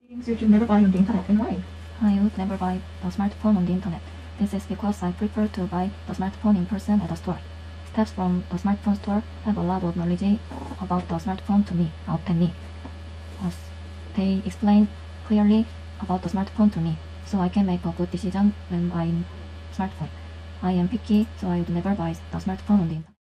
Things you should never buy on the internet, and why? I would never buy the smartphone on the internet. This is because I prefer to buy the smartphone in person at a store. Staffs from the smartphone store have a lot of knowledge about the smartphone to me, than me. As they explain clearly about the smartphone to me, so I can make a good decision when buying smartphone. I am picky, so I would never buy the smartphone on the internet.